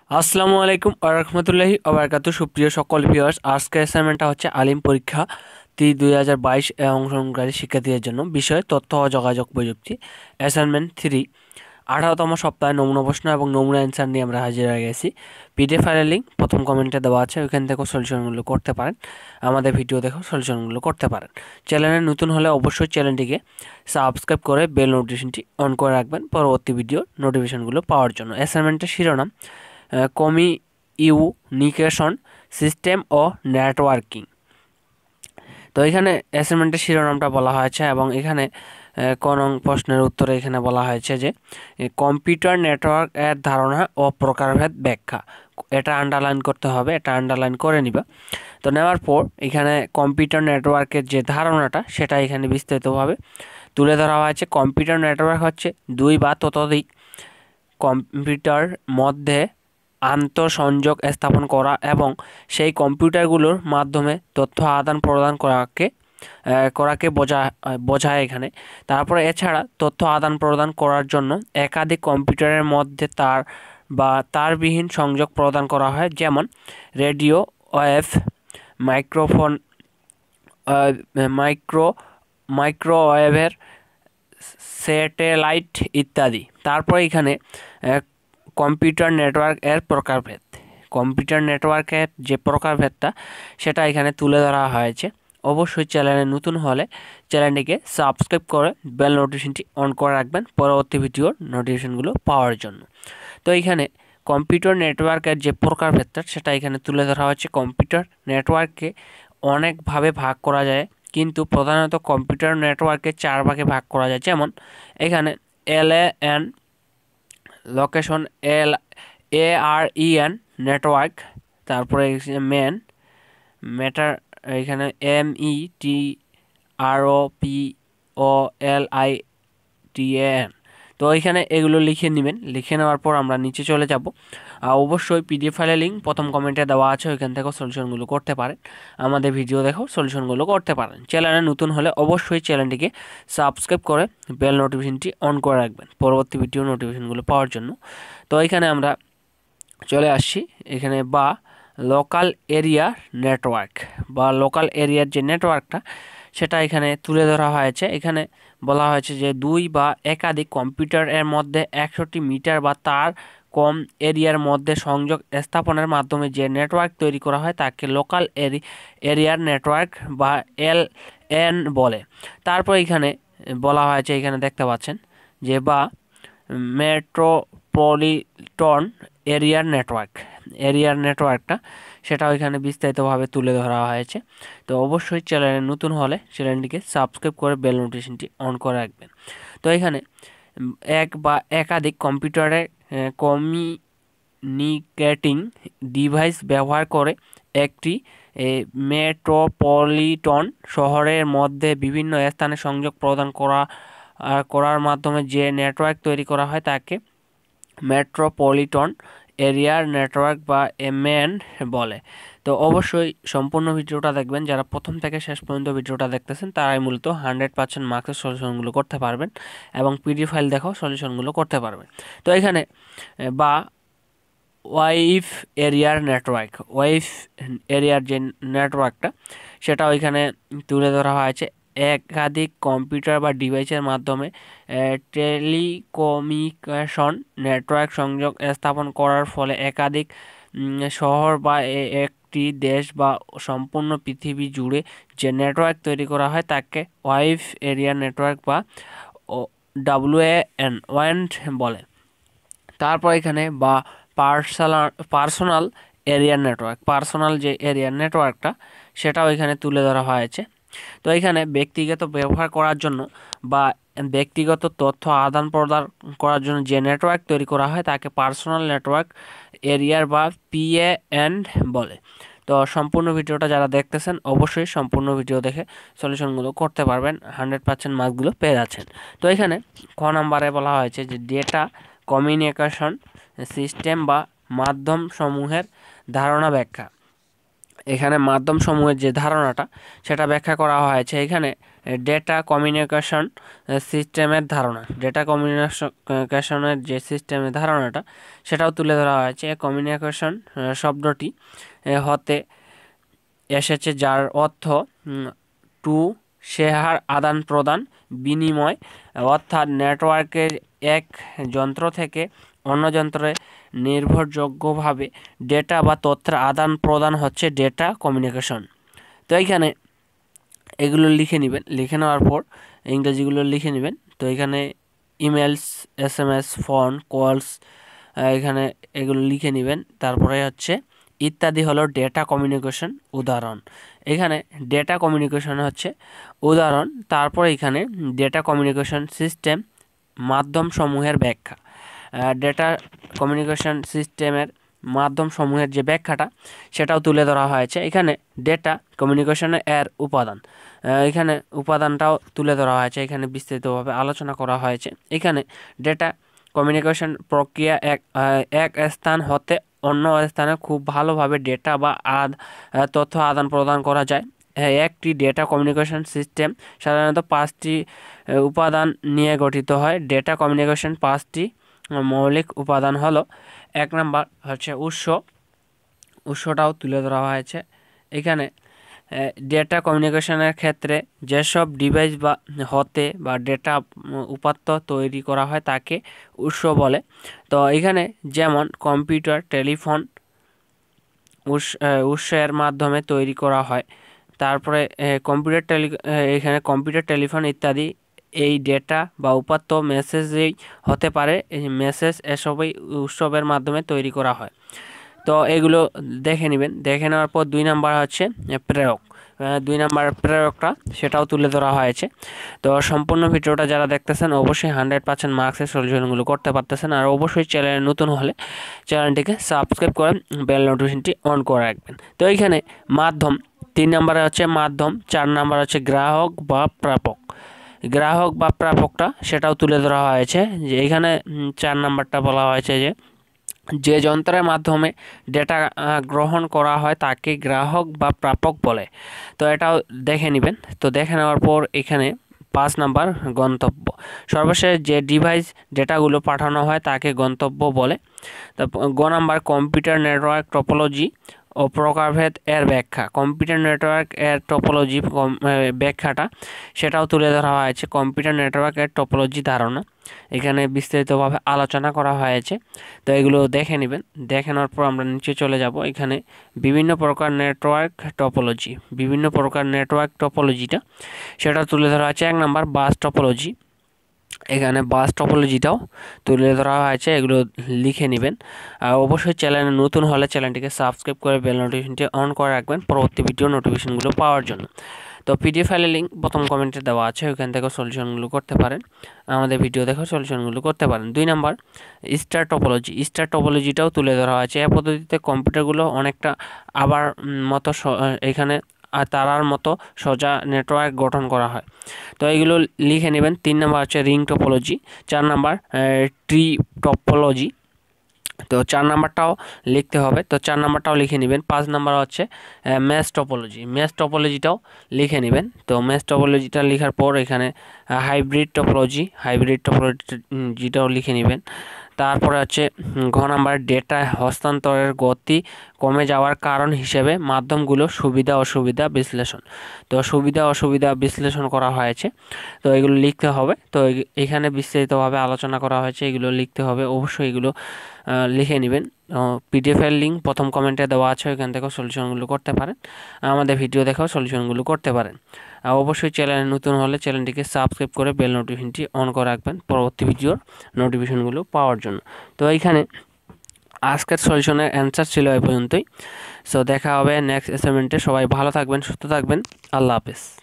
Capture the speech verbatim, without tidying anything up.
আসসালামু আলাইকুম ওয়া রাহমাতুল্লাহি ওয়া বারাকাতুহু। সুপ্রিয় সকল ভিউয়ার্স, আজকের অ্যাসাইনমেন্টটা হচ্ছে আলিম পরীক্ষা তি দুই হাজার বাইশ এ অংশগ্রহণকারী শিক্ষার্থীদের জন্য। বিষয় তথ্য ও যোগাযোগ প্রযুক্তি। অ্যাসাইনমেন্ট থ্রি, আঠারোতম সপ্তাহে নমুনা প্রশ্ন এবং নমুনা অ্যান্সার নিয়ে আমরা হাজির হয়ে গেছি। পিডিএফ ফাইলের লিঙ্ক প্রথম কমেন্টে দেওয়া আছে, ওইখান থেকেও সলিউশনগুলো করতে পারেন। আমাদের ভিডিও দেখেও সলিউশনগুলো করতে পারেন। চ্যানেলে নতুন হলে অবশ্যই চ্যানেলটিকে সাবস্ক্রাইব করে বেল নোটিফিকেশনটি অন করে রাখবেন পরবর্তী ভিডিও নোটিফিকেশনগুলো পাওয়ার জন্য। অ্যাসাইনমেন্টের শিরোনাম কমিউনিকেশন সিস্টেম ও নেটওয়ার্কিং। তো এখানে অ্যাসাইনমেন্টের শিরোনামটা বলা হয়েছে এবং এখানে কোন প্রশ্নের উত্তরে এখানে বলা হয়েছে যে কম্পিউটার নেটওয়ার্ক এর ধারণা ও প্রকারভেদ ব্যাখ্যা। এটা আন্ডারলাইন করতে হবে, এটা আন্ডারলাইন করে নিবা। তো নেওয়ার পর এখানে কম্পিউটার নেটওয়ার্কের যে ধারণাটা সেটা এখানে বিস্তারিতভাবে তুলে ধরা হয়েছে। কম্পিউটার নেটওয়ার্ক হচ্ছে দুই বা ততোধিক কম্পিউটার মধ্যে আন্তঃসংযোগ স্থাপন করা এবং সেই কম্পিউটারগুলোর মাধ্যমে তথ্য আদান প্রদান করাকে করাকে বোঝা বোঝায় এখানে। তারপরে এছাড়া তথ্য আদান প্রদান করার জন্য একাধিক কম্পিউটারের মধ্যে তার বা তারবিহীন সংযোগ প্রদান করা হয়, যেমন রেডিও ওয়েভ, মাইক্রোফোন মাইক্রো মাইক্রোওয়েভের স্যাটেলাইট ইত্যাদি। তারপর এখানে কম্পিউটার নেটওয়ার্ক এর প্রকারভেদ। কম্পিউটার নেটওয়ার্কের যে প্রকারভেদটা সেটা এখানে তুলে ধরা হয়েছে। অবশ্যই চ্যানেলে নতুন হলে চ্যানেলটিকে সাবস্ক্রাইব করে বেল নোটিফিকেশনটি অন করে রাখবেন পরবর্তী ভিডিওর নোটিফিকেশনগুলো পাওয়ার জন্য। তো এখানে কম্পিউটার নেটওয়ার্কের যে প্রকারভেদটা সেটা এখানে তুলে ধরা হয়েছে। কম্পিউটার নেটওয়ার্ককে অনেকভাবে ভাগ করা যায়, কিন্তু প্রধানত কম্পিউটার নেটওয়ার্কে চার ভাগে ভাগ করা যায়। যেমন এখানে L A N location, L A R E N network, তারপরে মেন মেটার, এখানে M E T R O P O L I T A N. তো এখানে এগুলো লিখে নেবেন। লিখে নেওয়ার পর আমরা নিচে চলে যাব। অবশ্যই পিডিএফ ফাইলের লিঙ্ক প্রথম কমেন্টে দেওয়া আছে, ওইখান থেকেও সলিউশনগুলো করতে পারেন। আমাদের ভিডিও দেখেও সলিউশনগুলো করতে পারেন। চ্যানেলে নতুন হলে অবশ্যই চ্যানেলটিকে সাবস্ক্রাইব করে বেল নোটিফিকেশনটি অন করে রাখবেন পরবর্তী ভিডিও নোটিফিকেশনগুলো পাওয়ার জন্য। তো এখানে আমরা চলে আসছি এখানে বা লোকাল এরিয়া নেটওয়ার্ক বা লোকাল এরিয়ার যে নেটওয়ার্কটা সেটা এখানে তুলে ধরা হয়েছে। এখানে বলা হয়েছে যে দুই বা একাধিক কম্পিউটারের মধ্যে একশোটি মিটার বা তার কম এরিয়ার মধ্যে সংযোগ স্থাপনের মাধ্যমে যে নেটওয়ার্ক তৈরি করা হয় তাকে লোকাল এরিয়ার নেটওয়ার্ক বা এল এন বলে। তারপর এখানে বলা হয়েছে, এখানে দেখতে পাচ্ছেন যে বা মেট্রোপলিটন এরিয়ার নেটওয়ার্ক এরিয়ার নেটওয়ার্কটা সেটাও এখানে বিস্তারিতভাবে তুলে ধরা হয়েছে। তো অবশ্যই চ্যানেলে নতুন হলে চ্যানেলটিকে সাবস্ক্রাইব করে বেল নোটিফিকেশনটি অন করে রাখবেন। তো এখানে এক বা একাধিক কম্পিউটারে কমিউনিকেটিং ডিভাইস ব্যবহার করে একটি মেট্রোপলিটন শহরের মধ্যে বিভিন্ন স্থানে সংযোগ প্রদান করা করার মাধ্যমে যে নেটওয়ার্ক তৈরি করা হয় তাকে মেট্রোপলিটন এরিয়ার নেটওয়ার্ক বা এমএন বলে। তো অবশ্যই সম্পূর্ণ ভিডিওটা দেখবেন। যারা প্রথম থেকে শেষ পর্যন্ত ভিডিওটা দেখতেছেন তারাই মূলত হান্ড্রেড পার্সেন্ট মার্কসের সলিউশনগুলো করতে পারবেন এবং পিডি ফাইল দেখাও সলিউশনগুলো করতে পারবেন। তো এখানে বা ওয়াইফ এরিয়ার নেটওয়ার্ক ওয়াইফ এরিয়ার যে নেটওয়ার্কটা সেটা ওইখানে তুলে ধরা হয়েছে। একাধিক কম্পিউটার বা ডিভাইসের মাধ্যমে টেলিকমিউনিকেশন নেটওয়ার্ক সংযোগ স্থাপন করার ফলে একাধিক শহর বা একটি দেশ বা সম্পূর্ণ পৃথিবী জুড়ে যে নেটওয়ার্ক তৈরি করা হয় তাকে ওয়াইফ এরিয়া নেটওয়ার্ক বা ডাব্লিউ এ এন ওয়ান্ট বলে। তারপর এখানে বা পার্সোনাল পার্সোনাল এরিয়ার নেটওয়ার্ক পার্সোনাল যে এরিয়ার নেটওয়ার্কটা সেটাও এখানে তুলে ধরা হয়েছে। তো এখানে ব্যক্তিগত ব্যবহার করার জন্য বা ব্যক্তিগত তথ্য আদান প্রদান করার জন্য যে নেটওয়ার্ক তৈরি করা হয় তাকে পার্সোনাল নেটওয়ার্ক এরিয়ার বা পি এ এন বলে। তো সম্পূর্ণ ভিডিওটা যারা দেখতেছেন অবশ্যই সম্পূর্ণ ভিডিও দেখে সলিউশনগুলো করতে পারবেন, হান্ড্রেড পার্সেন্ট মার্কসগুলো পেয়ে যাচ্ছেন। তো এখানে ক নাম্বারে বলা হয়েছে যে ডেটা কমিউনিকেশন সিস্টেম বা মাধ্যম সমূহের ধারণা ব্যাখ্যা। এখানে মাধ্যম সমূহের যে ধারণাটা সেটা ব্যাখ্যা করা হয়েছে। এখানে ডেটা কমিউনিকেশন সিস্টেমের ধারণা, ডেটা কমিউনিকেশনের যে সিস্টেমের ধারণাটা সেটাও তুলে ধরা হয়েছে। কমিউনিকেশন শব্দটি হতে এসেছে, যার অর্থ টু শেয়ার, আদান প্রদান, বিনিময়, অর্থাৎ নেটওয়ার্কের এক যন্ত্র থেকে অন্য যন্ত্রে নির্ভরযোগ্যভাবে ডেটা বা তথ্যের আদান প্রদান হচ্ছে ডেটা কমিউনিকেশন। তো এইখানে এগুলো লিখে নেবেন, লিখে নেওয়ার পর ইংরেজিগুলো লিখে নেবেন। তো এখানে emails, S M S, phone calls, এখানে এগুলো লিখে নেবেন। তারপরে হচ্ছে ইত্যাদি হলো ডেটা কমিউনিকেশন উদাহরণ। এখানে ডেটা কমিউনিকেশন হচ্ছে উদাহরণ। তারপর এখানে ডেটা কমিউনিকেশন সিস্টেম মাধ্যম সমূহের ব্যাখ্যা। ডেটা কমিউনিকেশন সিস্টেমের মাধ্যম সমূহের যে ব্যাখ্যাটা সেটাও তুলে ধরা হয়েছে। এখানে ডেটা কমিউনিকেশনের এর উপাদান, এখানে উপাদানটাও তুলে ধরা হয়েছে, এখানে বিস্তারিতভাবে আলোচনা করা হয়েছে। এখানে ডেটা কমিউনিকেশন প্রক্রিয়া এক এক স্থান হতে অন্য স্থানে খুব ভালোভাবে ডেটা বা আদ তথ্য আদান প্রদান করা যায়। একটি ডেটা কমিউনিকেশন সিস্টেম সাধারণত পাঁচটি উপাদান নিয়ে গঠিত হয়। ডেটা কমিউনিকেশন পাঁচটি মৌলিক উপাদান হলো, এক নম্বর হচ্ছে উৎস, উৎসটাও তুলে ধরা হয়েছে। এখানে ডেটা কমিউনিকেশনের ক্ষেত্রে যেসব ডিভাইস বা হতে বা ডেটা উপাত্ত তৈরি করা হয় তাকে উৎস বলে। তো এখানে যেমন কম্পিউটার, টেলিফোন উৎস উৎসের মাধ্যমে তৈরি করা হয়। তারপরে কম্পিউটার টেলি এখানে কম্পিউটার, টেলিফোন ইত্যাদি এই ডেটা বা উপাত্ত মেসেজেই হতে পারে, এই মেসেজ এসবই উৎসবের মাধ্যমে তৈরি করা হয়। তো এগুলো দেখে নেবেন। দেখে নেওয়ার পর দুই নাম্বার হচ্ছে প্রেরক, দুই নাম্বার প্রেরকটা সেটাও তুলে ধরা হয়েছে। তো সম্পূর্ণ ভিডিওটা যারা দেখতেছেন অবশ্যই হান্ড্রেড পার্সেন্ট মার্কসের সলিউশনগুলো করতে পারতেছেন। আর অবশ্যই চ্যানেলে নতুন হলে চ্যানেলটিকে সাবস্ক্রাইব করে বেল নোটিফিকেশনটি অন করে রাখবেন। তো এইখানে মাধ্যম, তিন নম্বরে হচ্ছে মাধ্যম, চার নাম্বার হচ্ছে গ্রাহক বা প্রাপক। গ্রাহক বা প্রাপকটা সেটাও তুলে ধরা হয়েছে, যে এখানে চার নাম্বারটা বলা হয়েছে যে যে যন্ত্রের মাধ্যমে ডেটা গ্রহণ করা হয় তাকে গ্রাহক বা প্রাপক বলে। তো এটাও দেখে নেবেন। তো দেখে নেওয়ার পর এখানে পাঁচ নাম্বার গন্তব্য, সর্বশেষ যে ডিভাইস ডেটাগুলো পাঠানো হয় তাকে গন্তব্য বলে। তো গ নাম্বার কম্পিউটার নেটওয়ার্ক টপোলজি ও প্রকারভেদ এর ব্যাখ্যা। কম্পিউটার নেটওয়ার্ক এর টপোলজি ব্যাখ্যাটা সেটাও তুলে ধরা হয়েছে। কম্পিউটার নেটওয়ার্ক এর টপোলজি ধারণা এখানে বিস্তারিতভাবে আলোচনা করা হয়েছে। তো এগুলো দেখে নেবেন। দেখে নেওয়ার পর আমরা নিচে চলে যাব। এখানে বিভিন্ন প্রকার নেটওয়ার্ক টপোলজি, বিভিন্ন প্রকার নেটওয়ার্ক টপোলজিটা সেটা তুলে ধরা হয়েছে। এক নাম্বার বাস টপোলজি, এখানে বাস টপোলজিটাও তুলে ধরা হয়েছে, এগুলো লিখে নেবেন। আর অবশ্যই চ্যানেলে নতুন হলে চ্যানেলটিকে সাবস্ক্রাইব করে বেল নোটিফিকেশনটি অন করে রাখবেন পরবর্তী ভিডিও নোটিফিকেশনগুলো পাওয়ার জন্য। তো পিডিএফ ফাইলের লিঙ্ক প্রথম কমেন্টে দেওয়া আছে, ওইখান থেকে সলিউশনগুলো করতে পারেন, আমাদের ভিডিও দেখে সলিউশনগুলো করতে পারেন। দুই নাম্বার স্টার টপোলজি, স্টার টপোলজিটাও তুলে ধরা হয়েছে। এই পদ্ধতিতে কম্পিউটারগুলো অনেকটা আবার মতো এখানে আর তারার মতো সোজা নেটওয়ার্ক গঠন করা হয়। তো এইগুলো লিখে নেবেন। তিন নাম্বার হচ্ছে রিং টপোলজি, চার নাম্বার ট্রি টপোলজি, তো চার নাম্বারটাও লিখতে হবে, তো চার নাম্বারটাও লিখে নেবেন। পাঁচ নাম্বার হচ্ছে ম্যাশ টপোলজি, ম্যাশ টপোলজিটাও লিখে নেবেন। তো ম্যাশ টপোলজিটা লেখার পর এখানে হাইব্রিড টপোলজি, হাইব্রিড টপোলজিটাও লিখে নেবেন। তারপরে হচ্ছে ঘ নাম্বার ডেটা হস্তান্তরের গতি কমে যাওয়ার কারণ হিসেবে মাধ্যমগুলো সুবিধা অসুবিধা বিশ্লেষণ। তো সুবিধা অসুবিধা বিশ্লেষণ করা হয়েছে, তো এগুলো লিখতে হবে। তো এখানে বিস্তারিতভাবে আলোচনা করা হয়েছে, এগুলো লিখতে হবে, অবশ্যই এগুলো লিখে নেবেন। পিডিএফের লিঙ্ক প্রথম কমেন্টে দেওয়া আছে, ওইখান থেকেও সলিউশনগুলো করতে পারেন, আমাদের ভিডিও দেখেও সলিউশনগুলো করতে পারেন। অবশ্যই চ্যানেলে নতুন হলে চ্যানেলটিকে সাবস্ক্রাইব করে বেল নোটিফিকেশনটি অন করে রাখবেন পরবর্তী ভিডিওর নোটিফিকেশনগুলো পাওয়ার জন্য। তো এইখানে আজকের সলিউশনের অ্যান্সার ছিল এই পর্যন্তই। সো দেখা হবে নেক্সট অ্যাসাইনমেন্টে। সবাই ভালো থাকবেন, সুস্থ থাকবেন, আল্লাহ হাফেজ।